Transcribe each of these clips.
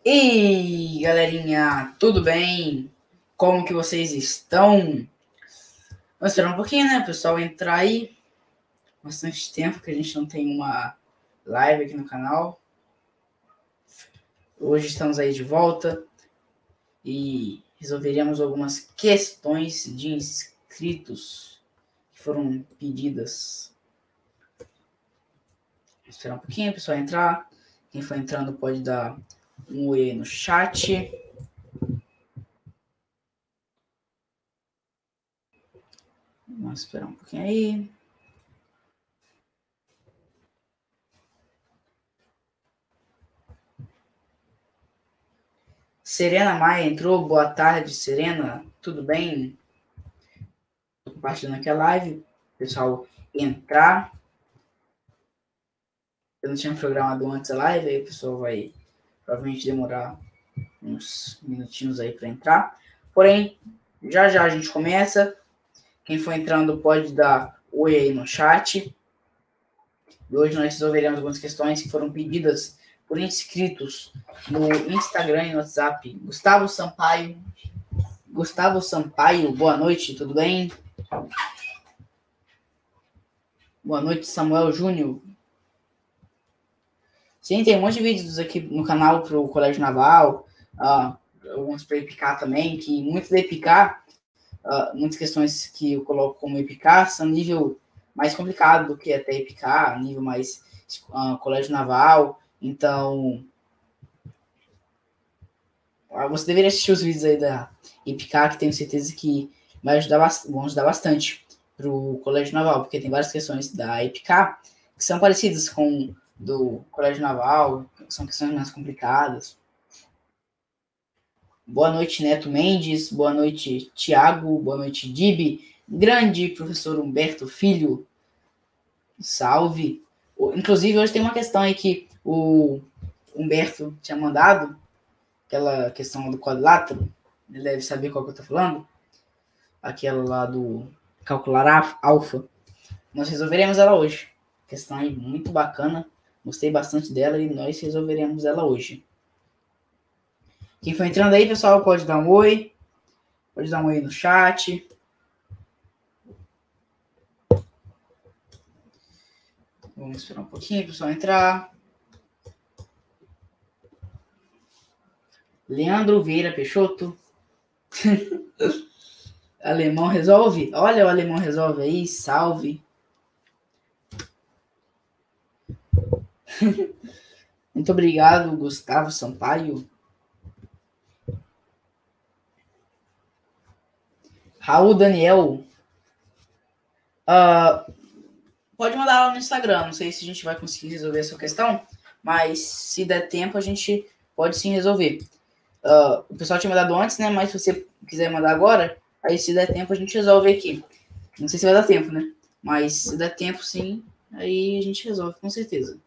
Ei, galerinha, tudo bem? Como que vocês estão? Vamos esperar um pouquinho, né? O pessoal entrar aí. Bastante tempo que a gente não tem uma live aqui no canal. Hoje estamos aí de volta e resolveremos algumas questões de inscritos que foram pedidas. Vamos esperar um pouquinho o pessoal entrar. Quem for entrando pode dar um oi aí no chat. Vamos esperar um pouquinho aí. Serena Maia entrou. Boa tarde, Serena. Tudo bem? Estou compartilhando aqui a live. Pessoal, entrar. Eu não tinha programado antes a live, aí o pessoal vai provavelmente demorar uns minutinhos aí para entrar. Porém, já a gente começa. Quem for entrando pode dar oi aí no chat. E hoje nós resolveremos algumas questões que foram pedidas por inscritos no Instagram e no WhatsApp. Gustavo Sampaio, boa noite, tudo bem? Boa noite, Samuel Júnior. Sim, tem um monte de vídeos aqui no canal para o Colégio Naval, alguns para EPICAR também, que muitos da EPICAR, muitas questões que eu coloco como EPICAR são nível mais complicado do que até EPICAR, nível mais Colégio Naval. Então, você deveria assistir os vídeos aí da EPICAR, que tenho certeza que vão ajudar bastante para o Colégio Naval, porque tem várias questões da EPICAR que são parecidas com do Colégio Naval, são questões mais complicadas. Boa noite, Neto Mendes. Boa noite, Tiago. Boa noite, Dibi. Grande professor Humberto Filho. Salve. Inclusive, hoje tem uma questão aí que o Humberto tinha mandado, aquela questão do quadrilátero. Ele deve saber qual que eu tô falando. Aquela lá do calcular alfa. Nós resolveremos ela hoje. Questão aí muito bacana. Gostei bastante dela e nós resolveremos ela hoje. Quem for entrando aí, pessoal, pode dar um oi. Pode dar um oi no chat. Vamos esperar um pouquinho para o pessoal entrar. Leandro Vieira Peixoto. Alemão resolve? Olha o Alemão resolve aí. Salve. Muito obrigado, Gustavo Sampaio. Raul Daniel. Pode mandar lá no Instagram. Não sei se a gente vai conseguir resolver essa questão, mas se der tempo, a gente pode sim resolver. O pessoal tinha mandado antes, né? Mas se você quiser mandar agora, aí se der tempo, a gente resolve aqui. Não sei se vai dar tempo, né? Mas se der tempo, sim, aí a gente resolve, com certeza.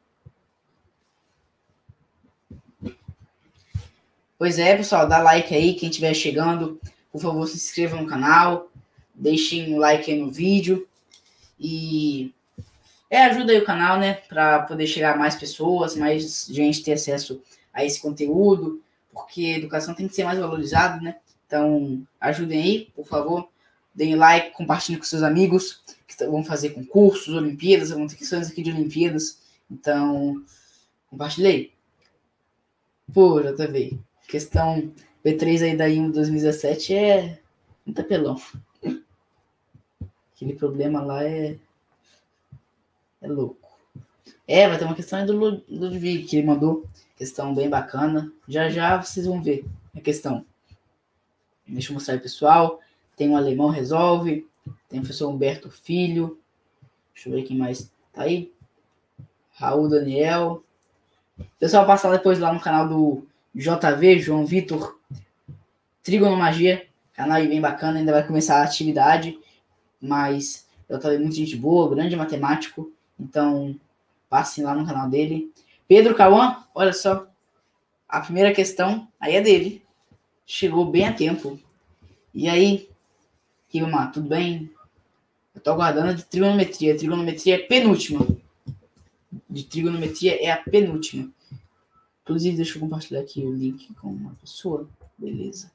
Pois é, pessoal, dá like aí, quem estiver chegando, por favor, se inscreva no canal, deixem um like aí no vídeo e ajuda aí o canal, né, para poder chegar a mais pessoas, mais gente ter acesso a esse conteúdo, porque a educação tem que ser mais valorizada, né? Então, ajudem aí, por favor, deem like, compartilhem com seus amigos que vão fazer concursos, Olimpíadas, vão ter questões aqui de Olimpíadas, então, compartilhei. Pô, JV, questão B3 aí da IMO 2017 é muito apelão. Aquele problema lá é louco. Vai ter uma questão aí do Ludwig, que ele mandou. Questão bem bacana. Já vocês vão ver a questão. Deixa eu mostrar aí, pessoal. Tem o Alemão Resolve. Tem o professor Humberto Filho. Deixa eu ver quem mais tá aí. Raul Daniel. Pessoal, passa depois lá no canal do JV, João Vitor Trigonomagia. Canal aí bem bacana. Ainda vai começar a atividade. Mas JV é muito gente boa, grande matemático. Então, passem lá no canal dele. Pedro Cauã, olha só. A primeira questão aí é dele. Chegou bem a tempo. E aí, Ribamar, tudo bem? Eu tô aguardando a de trigonometria. A trigonometria é penúltima. De trigonometria é a penúltima. Inclusive, deixa eu compartilhar aqui o link com uma pessoa. Beleza.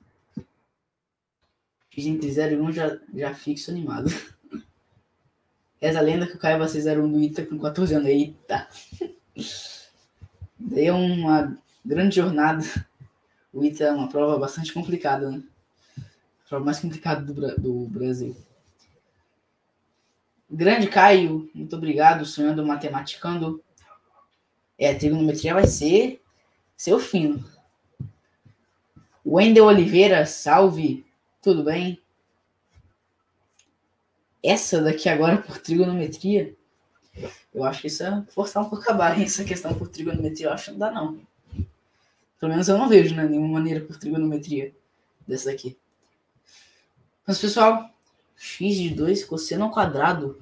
Fiz entre 0 e 1, já fixo animado. Essa lenda que o Caio vai ser 01 do ITA com 14 anos. Eita! Daí é uma grande jornada. O ITA é uma prova bastante complicada, né? A prova mais complicada do Brasil. Grande Caio, muito obrigado. Sonhando matematicando. A trigonometria vai ser seu fino. Wendel Oliveira, salve. Tudo bem? Essa daqui agora por trigonometria, eu acho que isso é forçar um pouco a barra. Essa questão por trigonometria, eu acho que não dá, não. Pelo menos eu não vejo, né, nenhuma maneira por trigonometria dessa daqui. Mas, pessoal, x de 2 cosseno ao quadrado.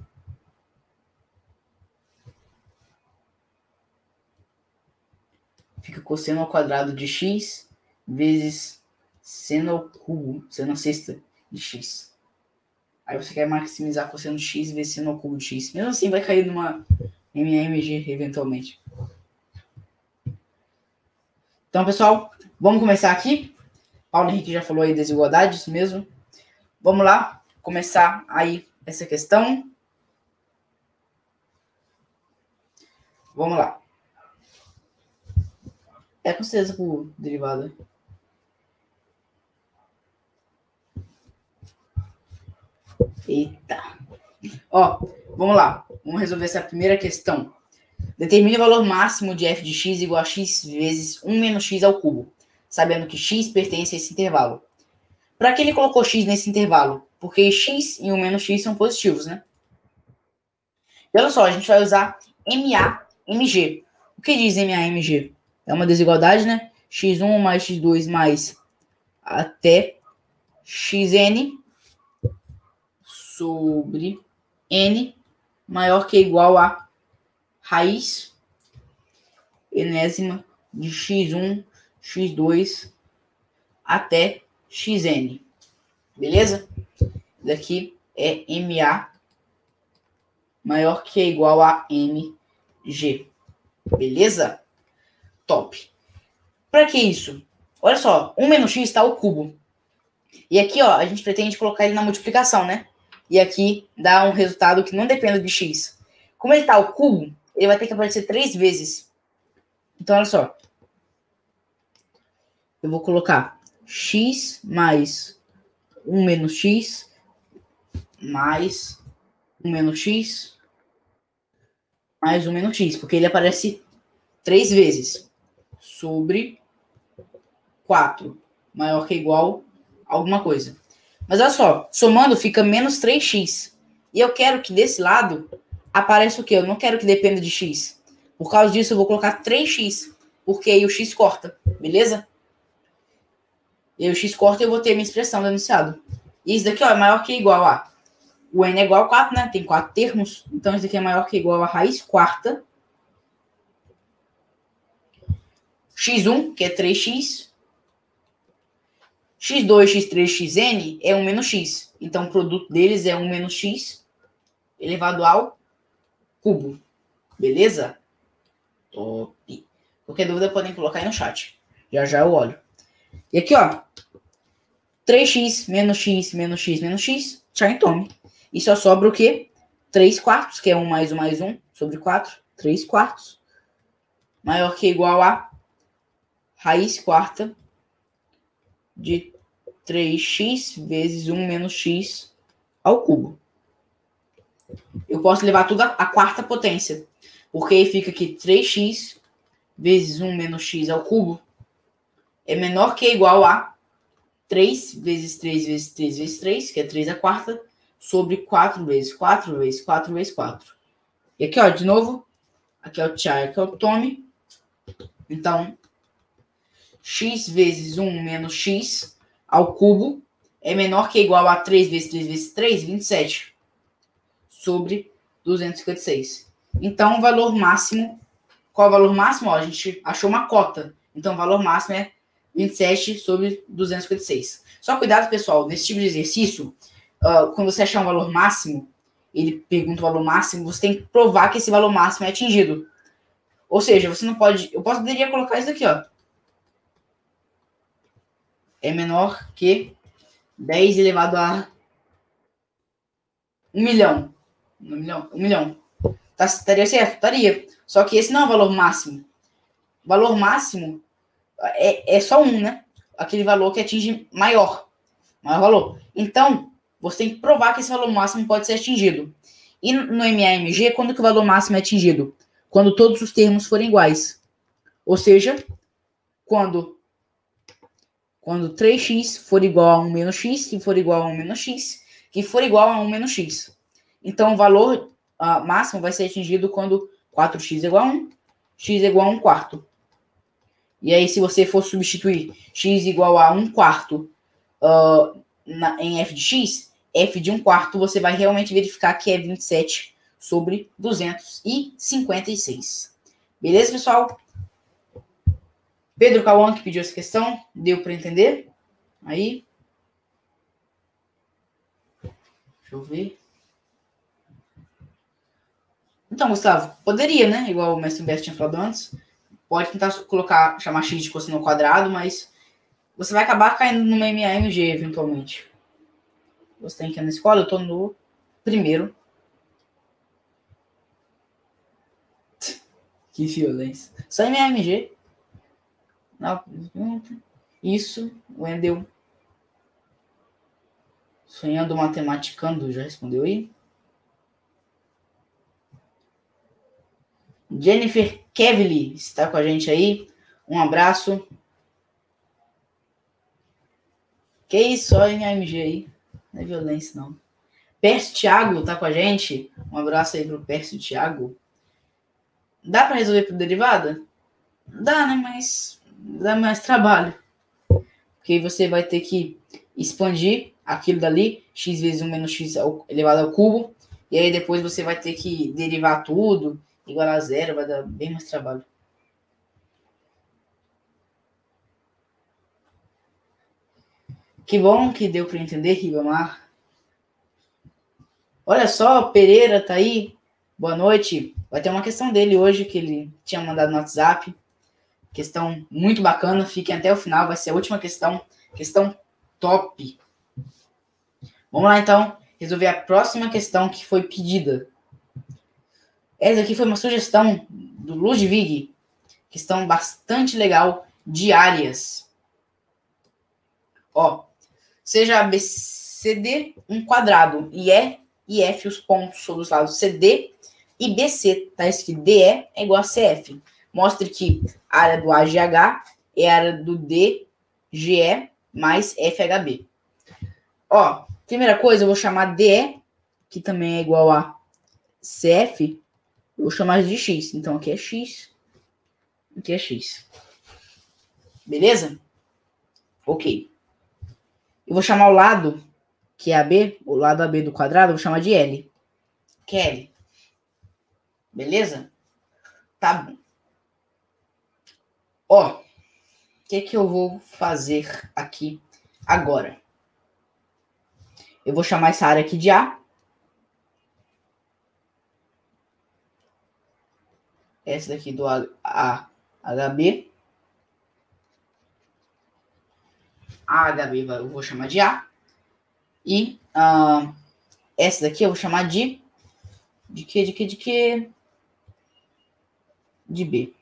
Fica cosseno ao quadrado de x vezes seno ao cubo, seno à sexta de x. Aí você quer maximizar cosseno de x vezes seno ao cubo de x. Mesmo assim vai cair numa MAMG eventualmente. Então, pessoal, vamos começar aqui. Paulo Henrique já falou aí desigualdade, isso mesmo. Vamos lá, começar aí essa questão. Vamos lá. É com certeza por derivada. Eita. Ó, vamos lá. Vamos resolver essa primeira questão. Determine o valor máximo de f de x igual a x vezes 1 menos x ao cubo, sabendo que x pertence a esse intervalo. Para que ele colocou x nesse intervalo? Porque x e 1 menos x são positivos, né? E olha só, a gente vai usar MA/MG. O que diz MA/MG? É uma desigualdade, né? x1 mais x2 mais até xn sobre n maior que ou igual a raiz enésima de x1, x2 até xn. Beleza? Daqui é MA maior que ou igual a MG. Beleza? Top. Para que isso? Olha só, 1 menos x está ao cubo. E aqui, ó, a gente pretende colocar ele na multiplicação, né? E aqui dá um resultado que não depende de x. Como ele está ao cubo, ele vai ter que aparecer 3 vezes. Então, olha só. Eu vou colocar x mais 1 menos x mais 1 menos x mais 1 menos x. Porque ele aparece 3 vezes. Sobre 4. Maior que ou igual a alguma coisa. Mas olha só, somando fica menos 3x. E eu quero que desse lado apareça o quê? Eu não quero que dependa de x. Por causa disso eu vou colocar 3x. Porque aí o x corta, beleza? E aí o x corta e eu vou ter minha expressão do enunciado. E isso daqui ó, é maior que ou igual a... O n é igual a 4, né? Tem 4 termos. Então isso daqui é maior que ou igual a raiz quarta. x1, que é 3x. x2, x3, xn é 1 menos x. Então, o produto deles é 1 menos x elevado ao cubo. Beleza? Top. Qualquer dúvida podem colocar aí no chat. Já já eu olho. E aqui, ó. 3x menos x menos x menos x. Tchau em tome. E só sobra o quê? 3 quartos, que é 1 mais 1 mais 1 sobre 4. 3 quartos. Maior que ou igual a raiz quarta de 3x vezes 1 menos x ao cubo. Eu posso levar tudo à quarta potência. Porque aí fica que 3x vezes 1 menos x ao cubo é menor que ou igual a 3 vezes 3 vezes 3 vezes 3, que é 3 à quarta, sobre 4 vezes 4 vezes 4 vezes 4. E aqui, ó, de novo, aqui é o tchau, aqui é o tome. Então, x vezes 1 menos x ao cubo é menor que ou igual a 3 vezes 3 vezes 3, 27, sobre 256. Então, o valor máximo... Qual é o valor máximo? Ó, a gente achou uma cota. Então, o valor máximo é 27 sobre 256. Só cuidado, pessoal, nesse tipo de exercício, quando você achar um valor máximo, ele pergunta o valor máximo, você tem que provar que esse valor máximo é atingido. Ou seja, você não pode... Eu poderia colocar isso aqui, ó. É menor que 10 elevado a 1 milhão. 1 milhão? 1 milhão. Estaria certo? Estaria. Só que esse não é o valor máximo. O valor máximo é só 1, né? Aquele valor que atinge maior valor. Então, você tem que provar que esse valor máximo pode ser atingido. E no MAMG, quando que o valor máximo é atingido? Quando todos os termos forem iguais. Ou seja, quando 3x for igual a 1 menos x, que for igual a 1 menos x, que for igual a 1 menos x. Então, o valor máximo vai ser atingido quando 4x é igual a 1, x é igual a 1 quarto. E aí, se você for substituir x igual a 1 quarto em f de x, f de 1 quarto, você vai realmente verificar que é 27 sobre 256. Beleza, pessoal? Pedro Cauã, que pediu essa questão, deu para entender? Aí. Deixa eu ver. Então, Gustavo, poderia, né? Igual o mestre Humberto tinha falado antes. Pode tentar chamar x de cosseno ao quadrado, mas você vai acabar caindo no MAMG eventualmente. Você tem que ir na escola, eu tô no primeiro. Que violência. Só MAMG. Isso, Wendel. Sonhando matematicando, já respondeu aí? Jennifer Kevly está com a gente aí. Um abraço. Que isso, só MAMG aí. Não é violência, não. Pércio Thiago tá com a gente. Um abraço aí pro Pércio Thiago. Dá para resolver por derivada? Dá, né? Mas dá mais trabalho. Porque você vai ter que expandir aquilo dali, x vezes 1 menos x elevado ao cubo. E aí depois você vai ter que derivar tudo, igual a zero, vai dar bem mais trabalho. Que bom que deu para entender, Ribamar. Olha só, Pereira tá aí. Boa noite. Vai ter uma questão dele hoje que ele tinha mandado no WhatsApp. Questão muito bacana. Fiquem até o final. Vai ser a última questão. Questão top. Vamos lá, então. Resolver a próxima questão que foi pedida. Essa aqui foi uma sugestão do Ludwig. Questão bastante legal de áreas. Ó. Seja ABCD um quadrado e F os pontos sobre os lados CD e BC, tá escrito DE é igual a CF. Mostre que a área do AGH é a área do DGE mais FHB. Ó, primeira coisa, eu vou chamar DE, que também é igual a CF, eu vou chamar de X. Então aqui é X, aqui é X. Beleza? Ok. Eu vou chamar o lado, que é AB, o lado AB do quadrado, eu vou chamar de L. Que é L. Beleza? Tá bom. Ó, o que eu vou fazer aqui agora? Eu vou chamar essa área aqui de A. Essa daqui do HB. A HB eu vou chamar de A. E essa daqui eu vou chamar de quê? De B.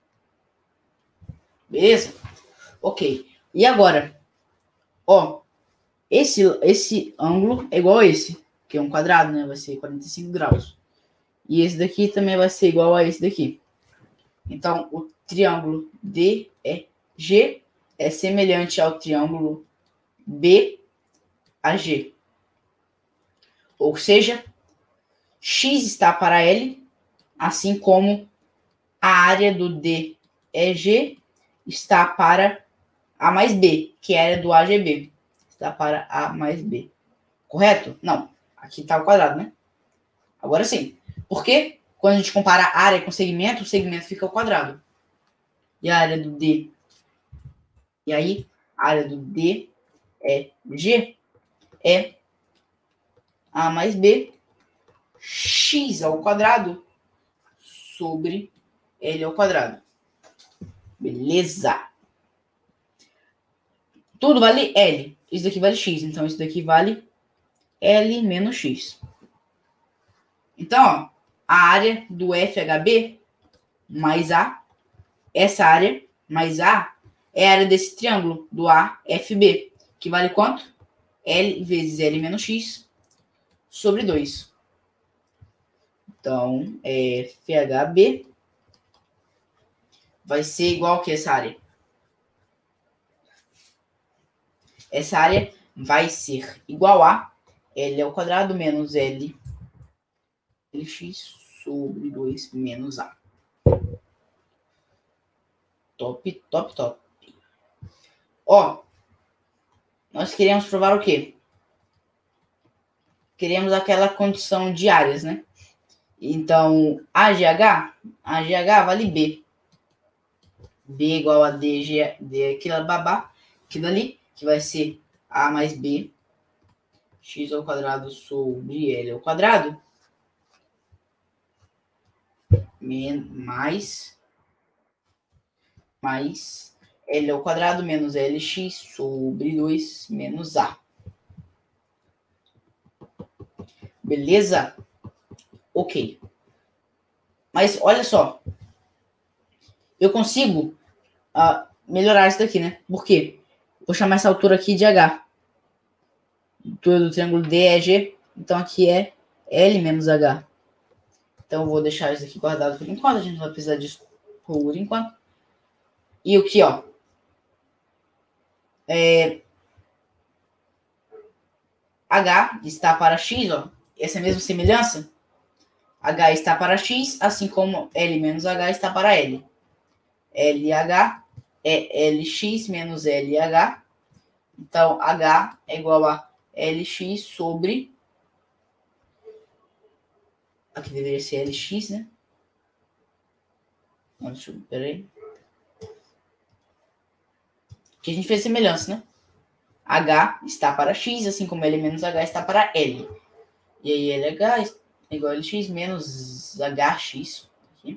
Beleza? Ok. E agora? Ó, esse ângulo é igual a esse, que é um quadrado, né? Vai ser 45 graus. E esse daqui também vai ser igual a esse daqui. Então, o triângulo DEG é semelhante ao triângulo BAG. Ou seja, X está para L, assim como a área do DEG está para A mais B, que é a área do AGB. Está para A mais B. Correto? Não. Aqui está o quadrado, né? Agora sim. Porque quando a gente compara a área com o segmento fica ao quadrado. E a área do D? E aí, a área do D é G é A mais B, X ao quadrado sobre L ao quadrado. Beleza. Tudo vale L. Isso daqui vale X. Então, isso daqui vale L menos X. Então, ó, a área do FHB mais A, essa área mais A, é a área desse triângulo, do AFB, que vale quanto? L vezes L menos X sobre 2. Então, FHB vai ser igual a que essa área? Essa área vai ser igual a L ao quadrado menos LX sobre 2 menos A. Top, top, top. Ó, nós queremos provar o quê? Queremos aquela condição de áreas, né? Então, AGH vale B. B igual a DG, D aquilo babá, aquilo ali, que vai ser A mais B, x ao quadrado sobre L ao quadrado, mais L ao quadrado menos LX sobre 2 menos A. Beleza? Ok. Mas olha só. Eu consigo melhorar isso daqui, né? Por quê? Vou chamar essa altura aqui de H. A altura do triângulo D é G. Então aqui é L menos H. Então eu vou deixar isso aqui guardado por enquanto. A gente não vai precisar disso por enquanto. E o que, ó? H está para X, ó. Essa mesma semelhança. H está para X, assim como L menos H está para L. LH é LX menos LH. Então, H é igual a LX sobre... Aqui deveria ser LX, né? Peraí. Aqui a gente fez semelhança, né? H está para X, assim como L menos H está para L. E aí LH é igual a LX menos HX. Aqui.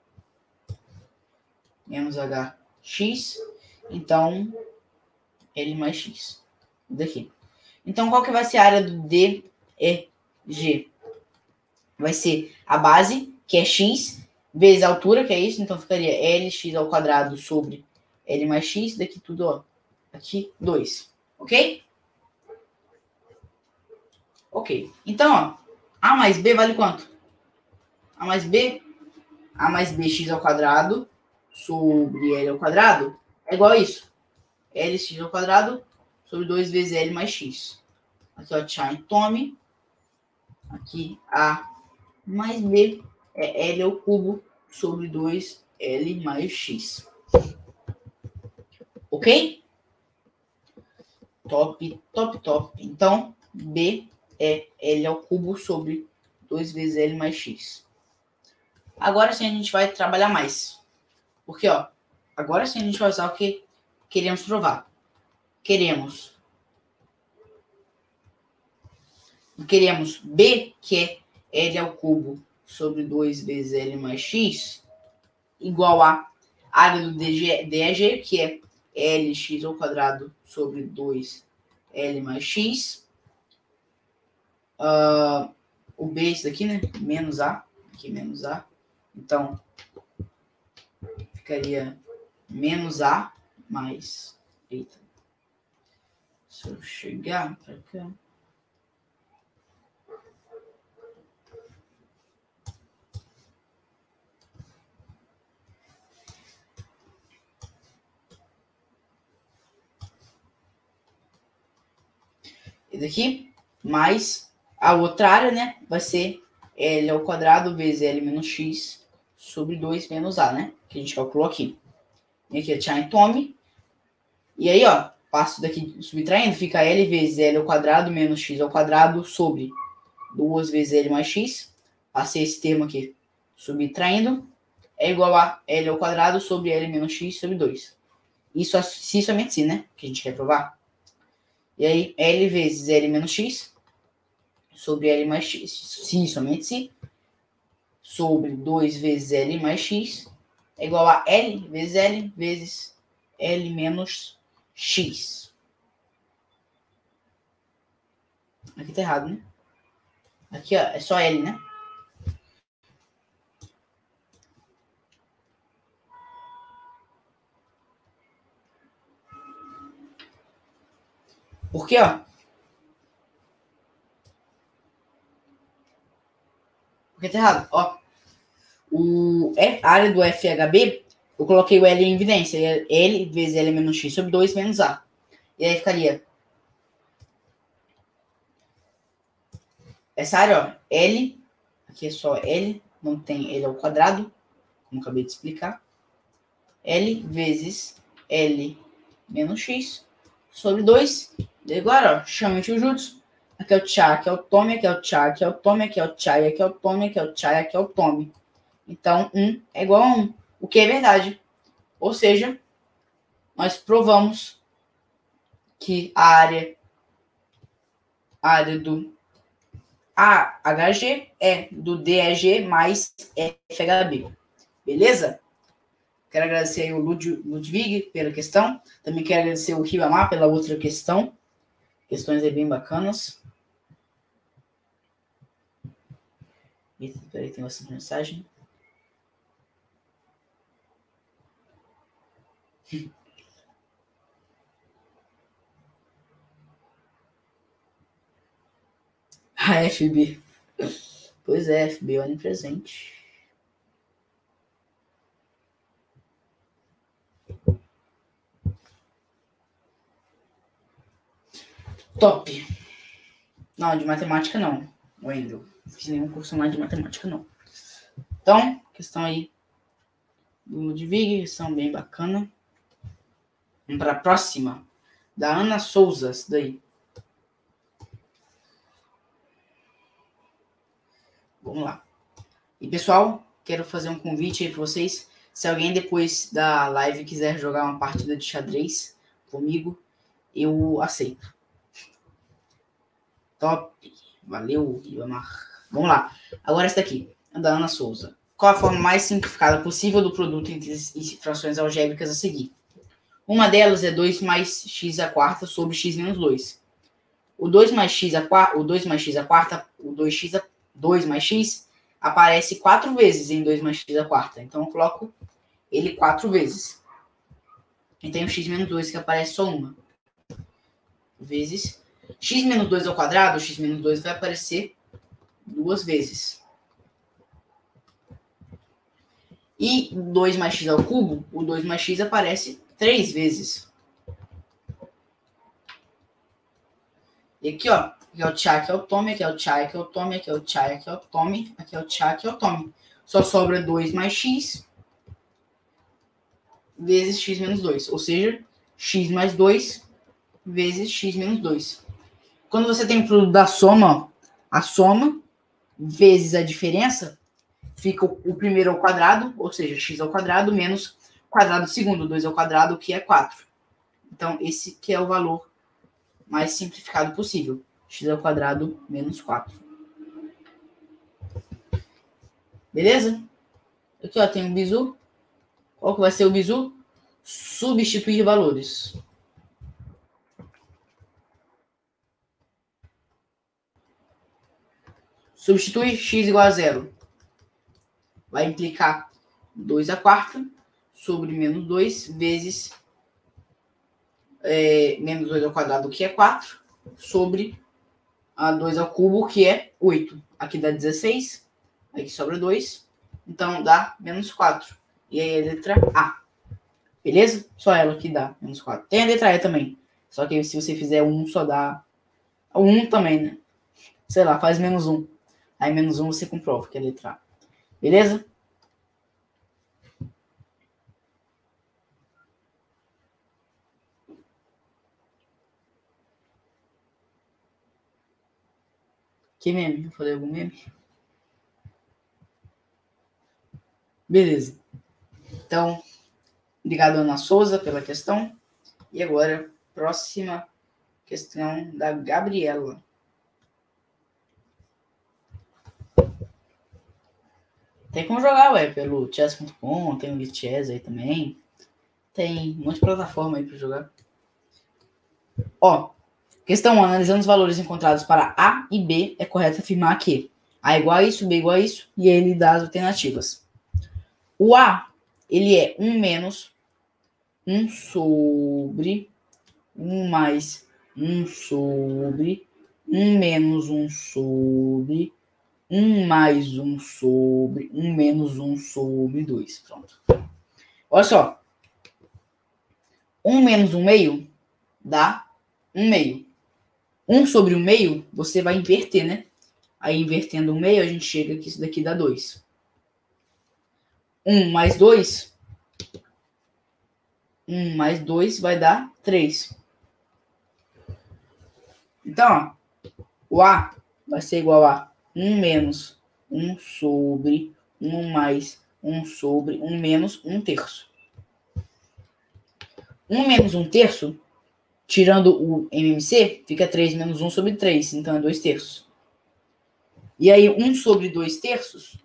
Menos HX. Então, L mais X. Daqui. Então, qual que vai ser a área do DEG? Vai ser a base, que é X, vezes a altura, que é isso. Então, ficaria LX ao quadrado sobre L mais X. Daqui tudo, ó. Aqui, 2. Ok? Ok. Então, ó. A mais B vale quanto? A mais B x ao quadrado sobre L ao quadrado é igual a isso. LX ao quadrado sobre 2 vezes L mais X. Aqui, ó, tchau, tome. Aqui, A mais B é L ao cubo sobre 2L mais X. Ok? Top, top, top. Então, B é L ao cubo sobre 2 vezes L mais X. Agora sim a gente vai trabalhar mais. Porque, ó, agora sim a gente vai usar o que queremos provar. Queremos B, que é L ao cubo sobre 2 vezes L mais X, igual a área do DEG, que é LX ao quadrado sobre 2L mais X. O B é isso daqui, né? Menos A. Aqui, menos A. Então, ficaria menos A mais... Eita. Se eu chegar pra cá... Esse daqui, mais a outra área, né? Vai ser L ao quadrado vezes L menos X sobre 2 menos A, né? Que a gente calculou aqui. E aqui é tchau, tome. E aí, ó, passo daqui subtraindo, fica L vezes L ao quadrado menos X ao quadrado sobre 2 vezes L mais X. Passei esse termo aqui subtraindo. É igual a L ao quadrado sobre L menos X sobre 2. Isso se somente se, né? Que a gente quer provar. E aí, L vezes L menos X sobre L mais X, se somente se, sobre 2 vezes L mais X é igual a L vezes L menos X. Aqui tá errado, né? Aqui, ó, é só L, né? Por quê, ó? Porque tá errado. Ó, a área do FHB, eu coloquei o L em evidência. L vezes L menos X sobre 2 menos A. E aí ficaria essa área, ó, L, aqui é só L, não tem L ao quadrado, como acabei de explicar. L vezes L menos X sobre 2. E agora, ó, chama de Jutsu. Aqui é o Tchá, aqui é o Tome, aqui é o Tchá, aqui é o Tome, aqui é o Tchá, aqui é o Tome, aqui é o Tchá, aqui é o Tome. Então, 1 é igual a 1, o que é verdade. Ou seja, nós provamos que a área do AHG é do DEG mais FHB. Beleza? Quero agradecer aí o Ludwig pela questão. Também quero agradecer o Ribamar pela outra questão. Questões aí bem bacanas. Eita, peraí, tem bastante mensagem. A FB. Pois é, FB onipresente. Top. Não, de matemática não, Wendel. Não fiz nenhum curso mais de matemática, não. Então, questão aí do Ludwig, questão bem bacana. Vamos para a próxima. Da Ana Souza, isso daí. Vamos lá. E, pessoal, quero fazer um convite aí para vocês. Se alguém depois da live quiser jogar uma partida de xadrez comigo, eu aceito. Top. Valeu, Ilamar. Vamos lá. Agora essa daqui, da Ana Souza. Qual a forma mais simplificada possível do produto entre frações algébricas a seguir? Uma delas é 2 mais x à quarta sobre x menos 2. O 2 mais x à quarta, o 2 mais x à quarta, o 2 mais x aparece 4 vezes em 2 mais x à quarta. Então eu coloco ele 4 vezes. E tem o x menos 2 que aparece só uma. Vezes x menos 2 ao quadrado, x menos 2 vai aparecer 2 vezes. E 2 mais x ao cubo, o 2 mais x aparece 3 vezes. E aqui, ó, aqui é o tchá, aqui é o tome, aqui é o tchá, aqui é o tome, aqui é o tchá, aqui é o tome, aqui é o tchá, aqui é o tome. Só sobra 2 mais x vezes x menos 2. Ou seja, x mais 2 vezes x menos 2. Quando você tem o produto da soma, ó, a soma vezes a diferença, fica o primeiro ao quadrado, ou seja, x ao quadrado menos o quadrado segundo, 2 ao quadrado, que é 4. Então, esse que é o valor mais simplificado possível. X ao quadrado menos 4. Beleza? Aqui, ó, tem o bizu. Qual que vai ser o bizu? Substituir valores. Substituir x igual a 0. Vai implicar 2 à quarta sobre menos 2 vezes menos 2 ao quadrado, que é 4, sobre a 2 ao cubo, que é 8. Aqui dá 16, aqui sobra 2, então dá menos 4. E aí a letra A. Beleza? Só ela que dá menos 4. Tem a letra E também. Só que se você fizer 1, só dá 1 também, né? Sei lá, faz menos 1. Aí menos 1 você comprova, que é a letra A. Beleza? Que meme? Eu falei algum meme? Beleza. Então, obrigado, Ana Souza, pela questão. E agora, próxima questão da Gabriela. Tem como jogar, ué, pelo chess.com, tem o Lichess aí também. Tem um monte de plataforma aí pra jogar. Ó, questão 1. Analisando os valores encontrados para A e B, é correto afirmar que A igual a isso, B igual a isso, e ele dá as alternativas. O A, ele é 1 menos 1 sobre 1 mais 1 sobre 1 menos 1 sobre 1 mais 1 sobre 1 menos 1 sobre 2. Pronto. Olha só. 1 menos 1 meio dá 1 meio. 1 sobre 1 meio, você vai inverter, né? Aí, invertendo 1 meio, a gente chega que isso daqui dá 2. 1 mais 2. 1 mais 2 vai dar 3. Então, ó, o A vai ser igual a 1 menos 1 sobre 1 mais 1 sobre 1 menos 1 terço. 1 menos 1 terço, tirando o MMC, fica 3 menos 1 sobre 3, então é 2 terços. E aí, 1 sobre 2 terços,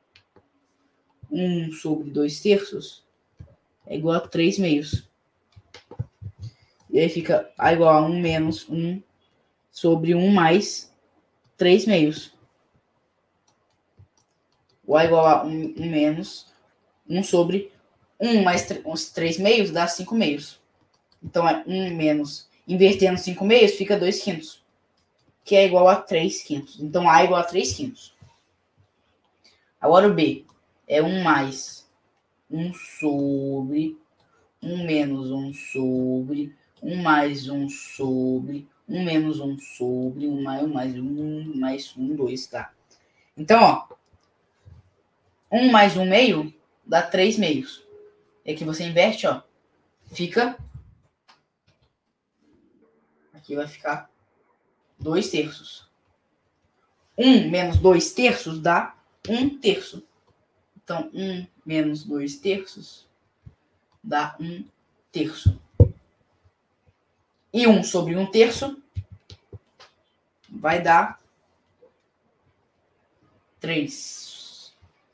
1 sobre 2 terços é igual a 3 meios. E aí fica A igual a 1 menos 1 sobre 1 mais 3 meios. O A igual a 1 menos 1 sobre 1 mais 3 meios dá 5 meios. Então é 1 menos, invertendo 5 meios, fica 2 quintos. Que é igual a 3 quintos. Então A é igual a 3 quintos. Agora o B é 1 mais 1 sobre 1 menos 1 sobre 1 mais 1 sobre 1 menos 1 sobre 1 mais 1 mais 1, 2, tá? Então, ó, 1 mais 1 meio dá 3 meios. E aqui você inverte, ó, fica... Aqui vai ficar 2 terços. 1 menos 2 terços dá 1 terço. Então, 1 menos 2 terços dá 1 terço. E 1 sobre 1 terço vai dar 3.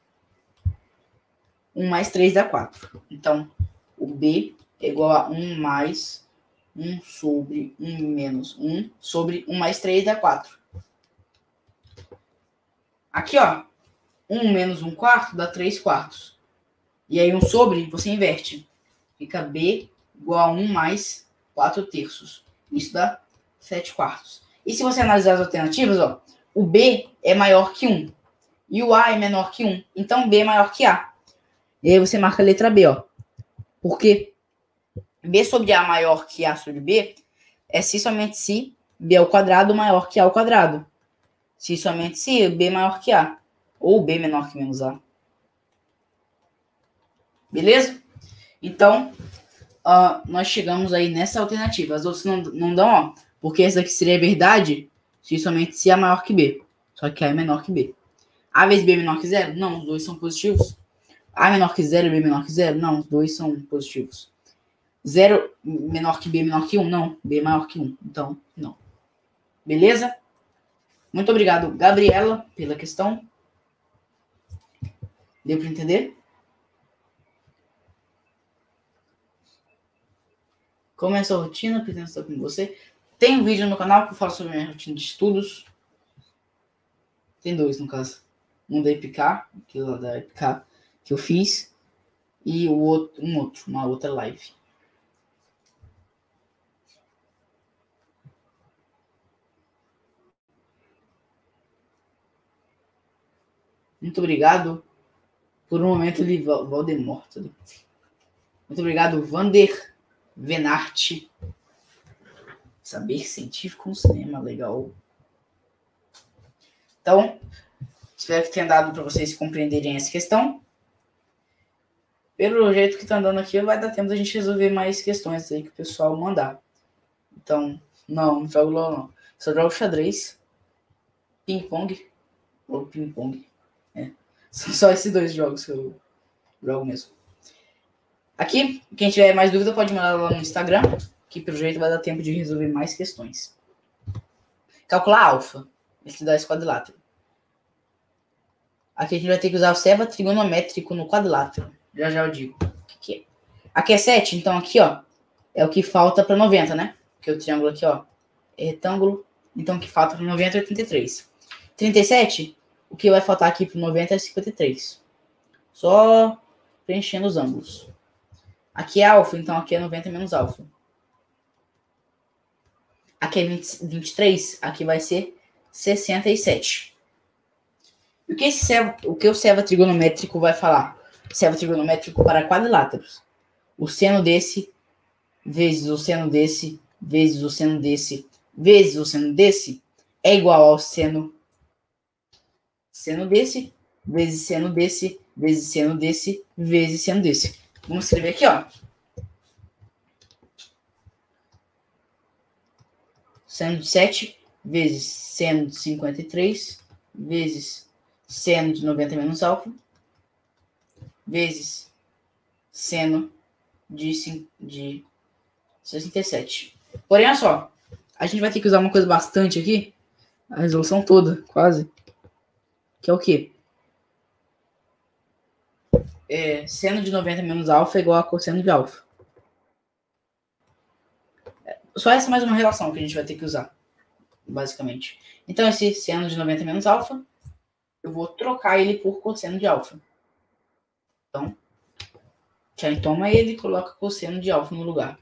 1 mais 3 dá 4. Então, o B é igual a 1 mais 1 sobre 1 menos 1 sobre 1 mais 3 dá 4. Aqui, ó, 1 menos 1 quarto dá 3 quartos. E aí 1 sobre, você inverte. Fica B igual a 1 mais 4 terços. Isso dá 7 quartos. E se você analisar as alternativas, ó, o B é maior que 1. E o A é menor que 1. Então, B é maior que A. E aí você marca a letra B, ó. Porque B sobre A maior que A sobre B é se somente se B ao quadrado maior que A ao quadrado. Se somente se B maior que A. Ou B menor que menos A. Beleza? Então, nós chegamos aí nessa alternativa. As outras não dão, ó. Porque essa aqui seria verdade se somente se A maior que B. Só que A é menor que B. A vezes B é menor que zero? Não, os dois são positivos. A menor que zero e B menor que zero? Não, os dois são positivos. 0 menor que B menor que 1? Não, B maior que 1. Então, não. Beleza? Muito obrigado, Gabriela, pela questão. Deu para entender? Como é a sua rotina? Pretendo estar com você. Tem um vídeo no canal que eu falo sobre a minha rotina de estudos. Tem 2, no caso. Um da EPK, aquele lá da EPK que eu fiz. E uma outra live. Muito obrigado por um momento de Voldemort. Muito obrigado, Vander Venarte. Saber científico no cinema, legal. Então, espero que tenha dado para vocês compreenderem essa questão. Pelo jeito que tá andando aqui, vai dar tempo da gente resolver mais questões aí que o pessoal mandar. Então, não jogo LOL não. Só jogo xadrez, ping-pong ou ping-pong. São só esses 2 jogos que eu jogo mesmo. Aqui, quem tiver mais dúvida pode mandar lá no Instagram, que pelo jeito vai dar tempo de resolver mais questões. Calcular alfa, esse dá esse quadrilátero. Aqui a gente vai ter que usar o servo trigonométrico no quadrilátero. Já já eu digo. O que é? Aqui é 7, então aqui, ó, é o que falta para 90, né? Porque o triângulo aqui, ó, é retângulo. Então o que falta para 90 é 83. 37, o que vai faltar aqui para 90 é 53. Só preenchendo os ângulos. Aqui é alfa, então aqui é 90 menos alfa. Aqui é 23, aqui vai ser 67. O que o servo trigonométrico vai falar? Servo trigonométrico para quadriláteros. O seno desse, vezes o seno desse, vezes o seno desse, vezes o seno desse, é igual ao seno desse, vezes seno desse, vezes seno desse, vezes seno desse. Vamos escrever aqui, ó. Seno de 7 vezes seno de 53 vezes seno de 90 menos alfa vezes seno de 67. Porém, olha só, a gente vai ter que usar uma coisa bastante aqui, a resolução toda, quase, que é o quê? Seno de 90 menos alfa é igual a cosseno de alfa. Só essa é mais uma relação que a gente vai ter que usar, basicamente. Então, esse seno de 90 menos alfa, eu vou trocar ele por cosseno de alfa. Então, já toma ele e coloca cosseno de alfa no lugar.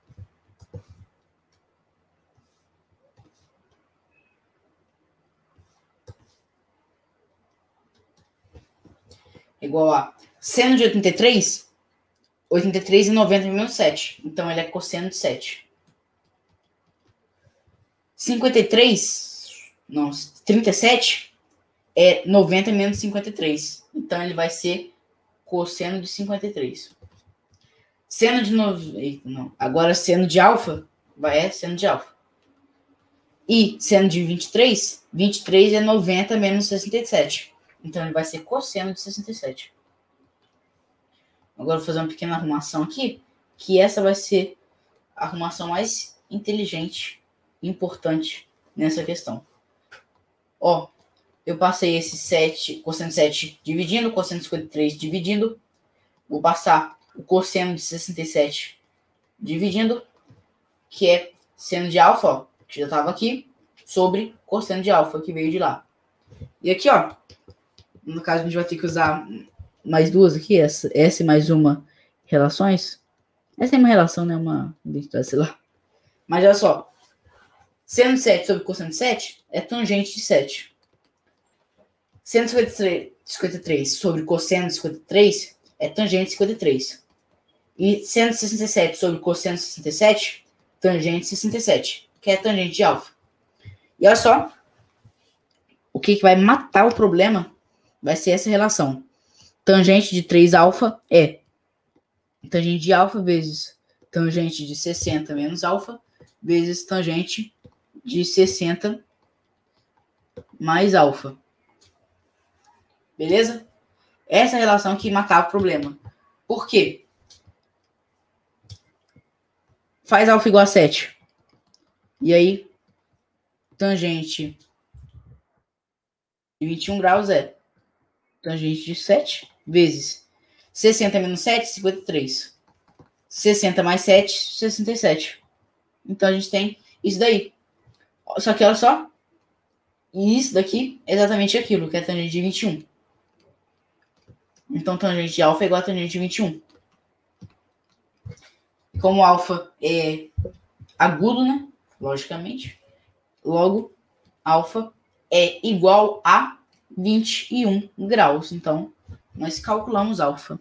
Igual a seno de 83, 83 é 90 menos 7. Então, ele é cosseno de 7. 37 é 90 menos 53. Então, ele vai ser cosseno de 53. Seno de agora seno de alfa é seno de alfa. E seno de 23 é 90 menos 67. Então ele vai ser cosseno de 67. Agora eu vou fazer uma pequena arrumação aqui, que essa vai ser a arrumação mais inteligente e importante nessa questão. Ó, eu passei esse 7, cosseno de 7 dividindo, cosseno de 53 dividindo. Vou passar o cosseno de 67 dividindo, que é seno de alfa, ó, que já estava aqui, sobre cosseno de alfa, que veio de lá. E aqui, ó, no caso a gente vai ter que usar mais duas aqui, essa e mais uma relações. Essa é uma relação, né? Uma identidade, sei lá. Mas olha só, seno de 7 sobre cosseno de 7 é tangente de 7. Seno de 53 sobre cosseno de 53 é tangente de 53. E seno de 67 sobre cosseno de 67, tangente de 67, que é tangente de alfa. E olha só, o que vai matar o problema vai ser essa relação. Tangente de 3 alfa é tangente de alfa vezes tangente de 60 menos alfa vezes tangente de 60 mais alfa. Beleza? Essa relação que matava o problema. Por quê? Faz alfa igual a 7. E aí, tangente de 21 graus é tangente de 7 vezes 60 menos 7, 53. 60 mais 7, 67. Então a gente tem isso daí. Só que olha só. E isso daqui é exatamente aquilo, que é tangente de 21. Então tangente de alfa é igual a tangente de 21. Como alfa é agudo, né? Logicamente. Logo, alfa é igual a 21 graus. Então, nós calculamos alfa.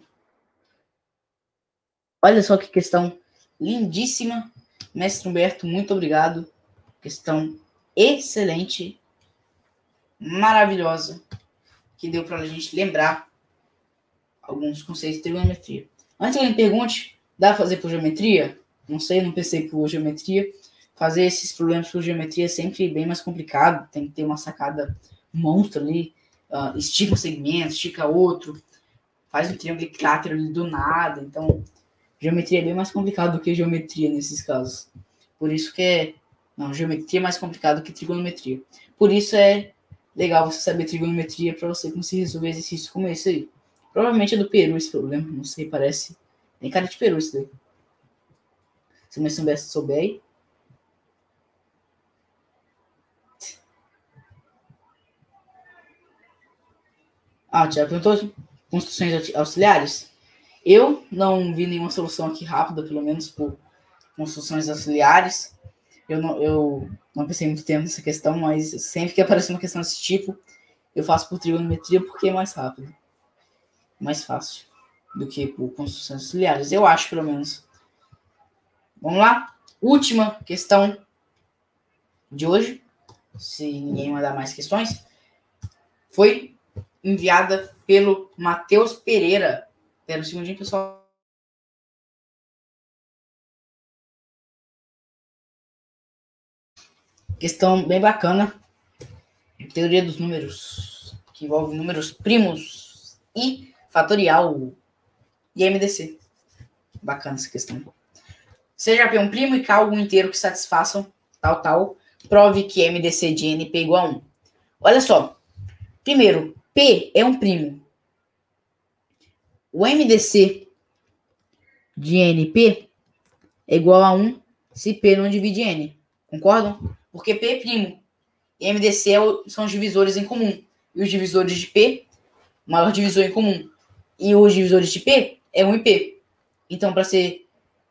Olha só que questão lindíssima. Mestre Humberto, muito obrigado. Questão excelente, maravilhosa, que deu para a gente lembrar alguns conceitos de trigonometria. Antes que alguém pergunte, dá para fazer por geometria? Não sei, não pensei por geometria. Fazer esses problemas por geometria é sempre bem mais complicado. Tem que ter uma sacada monstra ali. Estica um segmento, estica outro. Faz um triângulo equilátero ali do nada. Então, geometria é bem mais complicado do que geometria nesses casos. Por isso que geometria é mais complicado que trigonometria. Por isso é legal você saber trigonometria para você conseguir resolver exercícios como esse aí. Provavelmente é do Peru esse problema, não sei, parece. Tem cara de Peru isso daí. Se você souber aí. Ah, Tiago perguntou construções auxiliares. Eu não vi nenhuma solução aqui rápida, pelo menos por construções auxiliares. Eu não pensei muito tempo nessa questão, mas sempre que aparecer uma questão desse tipo, eu faço por trigonometria porque é mais rápido. Mais fácil do que por construções auxiliares. Eu acho, pelo menos. Vamos lá? Última questão de hoje. Se ninguém mandar mais questões. Foi enviada pelo Matheus Pereira. Espera um segundinho, pessoal. Questão bem bacana. Teoria dos números. Que envolve números primos e fatorial. E MDC. Bacana essa questão. Seja P um primo e K algum inteiro que satisfaçam tal. Prove que MDC de NP é igual a 1. Olha só. Primeiro, P é um primo. O MDC de NP é igual a 1 se P não divide N. Concordam? Porque P é primo. E MDC são os divisores em comum. E os divisores de P, maior divisor em comum. E os divisores de P é 1 e P. Então, para ser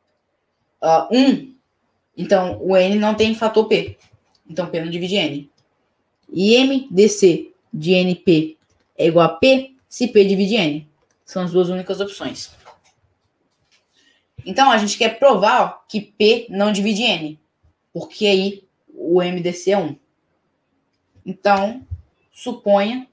1, então o N não tem fator P. Então, P não divide N. E MDC de NP é igual a P se P divide N. São as duas únicas opções. Então, a gente quer provar que P não divide N. Porque aí o MDC é 1. Então, suponha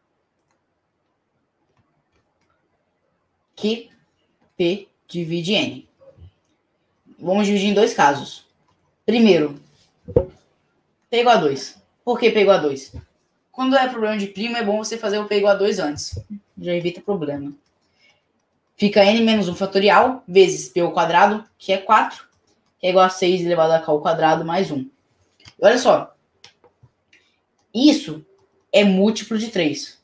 que P divide N. Vamos dividir em dois casos. Primeiro, P igual a 2. Por que P igual a 2? Quando é problema de primo, é bom você fazer o P igual a 2 antes. Já evita problema. Fica N menos 1 fatorial vezes P ao quadrado, que é 4, que é igual a 6 elevado a K ao quadrado mais 1. E olha só. Isso é múltiplo de 3.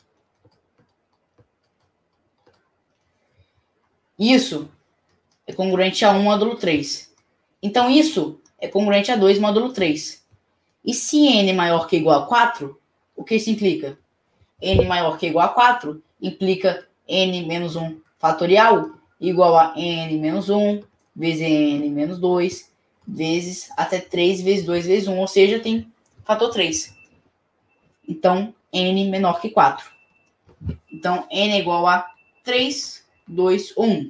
Isso é congruente a 1 módulo 3. Então, isso é congruente a 2 módulo 3. E se n maior que ou igual a 4, o que isso implica? N maior que ou igual a 4 implica n menos 1 fatorial igual a n menos 1 vezes n menos 2 vezes até 3 vezes 2 vezes 1, ou seja, tem fator 3. Então, n menor que 4. Então, n é igual a 3, 2 ou 1.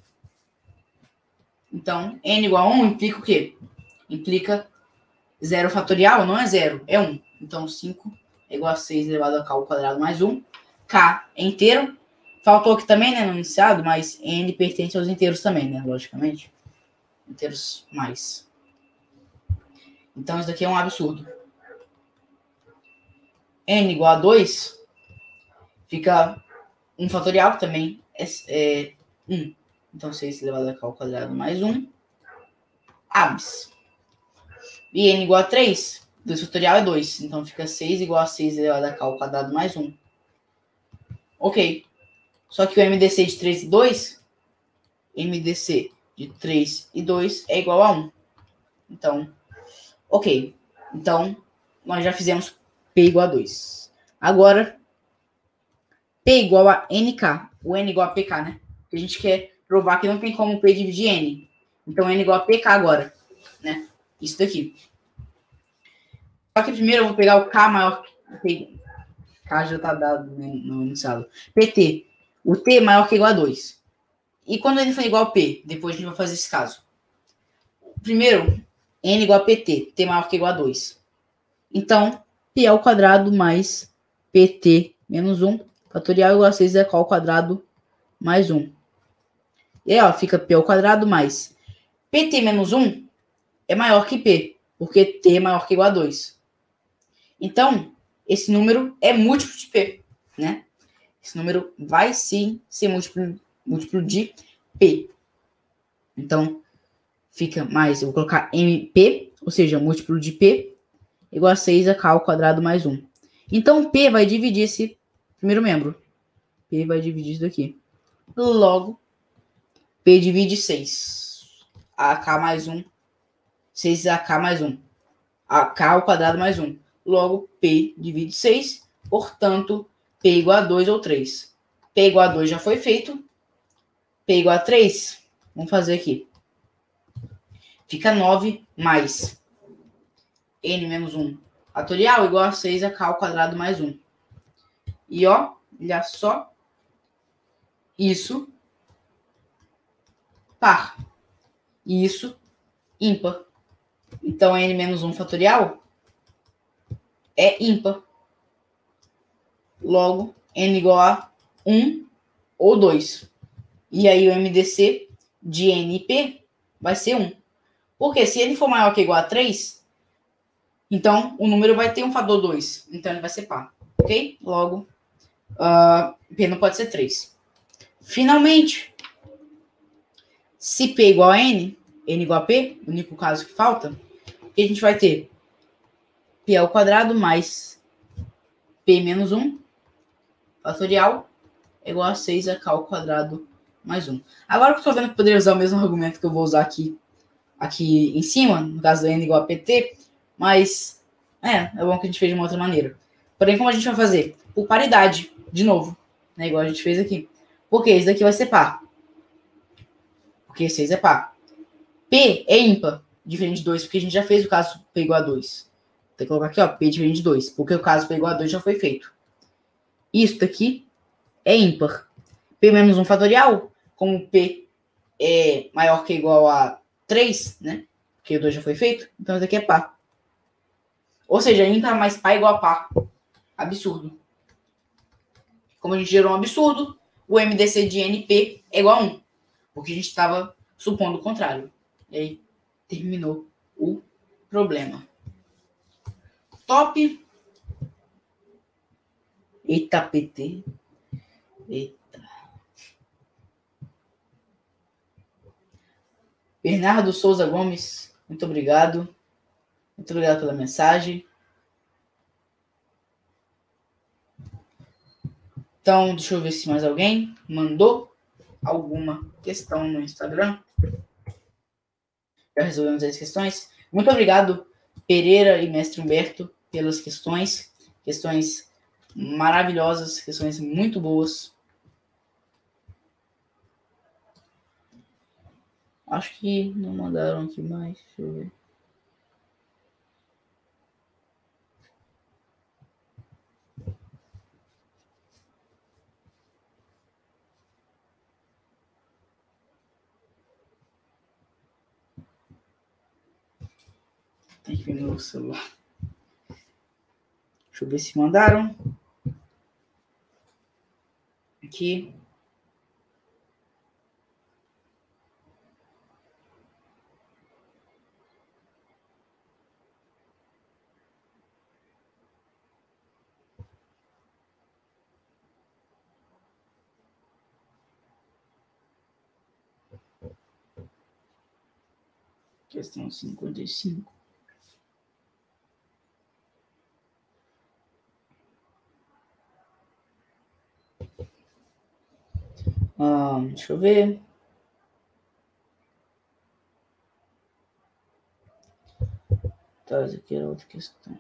Então, n igual a 1 implica o quê? Implica 0 fatorial, não é 0, é 1. Então, 5 é igual a 6 elevado a K ao quadrado mais 1. K é inteiro. Faltou aqui também, né, no enunciado, mas n pertence aos inteiros também, né, logicamente. Inteiros mais. Então, isso daqui é um absurdo. N igual a 2, fica 1 fatorial, que também é 1. Então, 6 elevado a K ao quadrado mais 1. Abs. E n igual a 3, 2 fatorial é 2. Então, fica 6 igual a 6 elevado a K ao quadrado mais 1. Ok. Só que o MDC de 3 e 2, MDC de 3 e 2 é igual a 1. Então, ok. Então, nós já fizemos P igual a 2. Agora, P igual a NK. O N igual a PK, né? A gente quer provar que não tem como P dividir N. Então, N igual a PK agora, né? Isso daqui. Só que primeiro eu vou pegar o K maior que... K já tá dado no enunciado. PT. O T maior que igual a 2. E quando N for igual a P? Depois a gente vai fazer esse caso. Primeiro, N igual a PT. T maior que igual a 2. Então, P ao quadrado mais PT menos 1. Fatorial igual a 6 é K ao quadrado mais 1. E aí, ó, fica P ao quadrado mais PT menos 1 é maior que P, porque T é maior que igual a 2. Então, esse número é múltiplo de P, né? Esse número vai sim ser múltiplo de P. Então, fica mais, eu vou colocar MP, ou seja, múltiplo de P, igual a 6 a K ao quadrado mais 1. Então, P vai dividir esse primeiro membro. P vai dividir isso daqui. Logo, P divide 6. AK mais 1. 6AK mais 1. AK ao quadrado mais 1. Logo, P divide 6. Portanto, P igual a 2 ou 3. P igual a 2 já foi feito. P igual a 3. Vamos fazer aqui. Fica 9 mais N menos 1 fatorial igual a 6AK ao quadrado mais 1. E ó, olha só. Isso par. E isso ímpar. Então, N menos 1 fatorial é ímpar. Logo, N igual a 1 ou 2. E aí o MDC de NP vai ser 1. Porque se ele for maior que ou igual a 3, então o número vai ter um fator 2. Então ele vai ser par. Ok? Logo, P não pode ser 3. Finalmente, se P igual a N igual a P, o único caso que falta, a gente vai ter P ao quadrado mais P menos 1 fatorial é igual a 6AK ao quadrado mais 1. Agora que eu estou vendo que eu poderia usar o mesmo argumento que eu vou usar aqui em cima, no caso do N igual a PT, mas é bom que a gente fez de uma outra maneira. Porém, como a gente vai fazer? Por paridade, de novo, né, igual a gente fez aqui. Porque esse daqui vai ser par. Porque 6 é par. P é ímpar, diferente de 2, porque a gente já fez o caso P igual a 2. Tem que colocar aqui, ó, P diferente de 2, porque o caso P igual a 2 já foi feito. Isso daqui é ímpar. P menos 1 fatorial, como P é maior que ou igual a 3, né? Porque o 2 já foi feito, então isso daqui é par. Ou seja, ímpar mais par é igual a par. Absurdo. Como a gente gerou um absurdo, o MDC de NP é igual a 1. Porque a gente estava supondo o contrário. E aí terminou o problema. Top. Eita, PT. Eita. Bernardo Souza Gomes, muito obrigado. Muito obrigado pela mensagem. Então, deixa eu ver se mais alguém mandou alguma questão no Instagram. Já resolvemos as questões. Muito obrigado, Pereira e Mestre Humberto, pelas questões. Questões maravilhosas, questões muito boas. Acho que não mandaram aqui mais. Deixa eu ver. Tem que ver no celular. Deixa eu ver se mandaram. Aqui. Questão 55. Deixa eu ver. Tá, essa aqui era outra questão.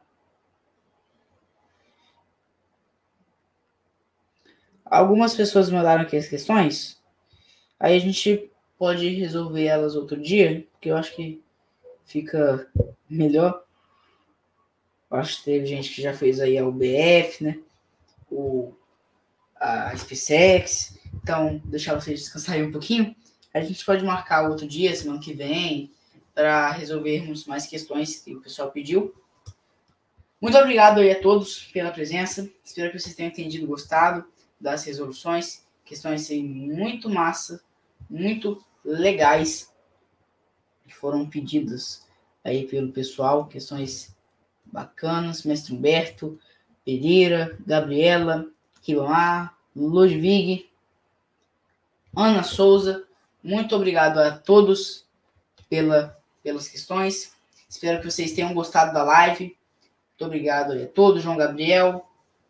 Algumas pessoas mandaram aqui as questões. Aí a gente pode resolver elas outro dia, porque eu acho que fica melhor. Eu acho que teve gente que já fez aí a UBF, né? A SpaceX. Então, deixar vocês descansarem um pouquinho. A gente pode marcar outro dia, semana que vem, para resolvermos mais questões que o pessoal pediu. Muito obrigado aí a todos pela presença. Espero que vocês tenham entendido e gostado das resoluções. Questões aí muito massa, muito legais, que foram pedidas aí pelo pessoal. Questões bacanas. Mestre Humberto, Pereira, Gabriela, Ribamar, Ludwig, Ana Souza. Muito obrigado a todos pelas questões. Espero que vocês tenham gostado da live. Muito obrigado aí a todos, João Gabriel.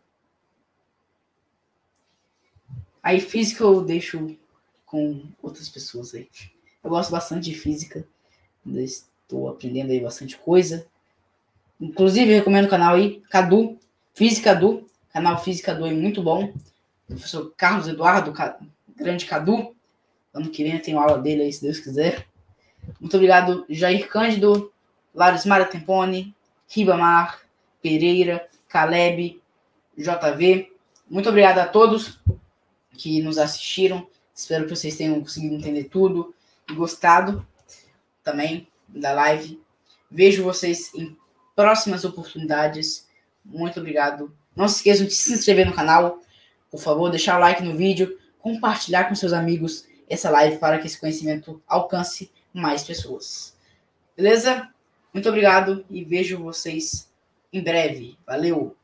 Aí física eu deixo com outras pessoas aí. Eu gosto bastante de física. Estou aprendendo aí bastante coisa. Inclusive, eu recomendo o canal aí, Cadu, Física Du. Canal Física Du é muito bom. Professor Carlos Eduardo, grande Cadu. Ano que vem eu tenho aula dele aí, se Deus quiser. Muito obrigado, Jair Cândido, Larismara Tempone, Ribamar, Pereira, Caleb, JV. Muito obrigado a todos que nos assistiram. Espero que vocês tenham conseguido entender tudo e gostado também da live. Vejo vocês em próximas oportunidades. Muito obrigado. Não se esqueçam de se inscrever no canal. Por favor, deixar o like no vídeo, compartilhar com seus amigos essa live para que esse conhecimento alcance mais pessoas. Beleza? Muito obrigado e vejo vocês em breve. Valeu!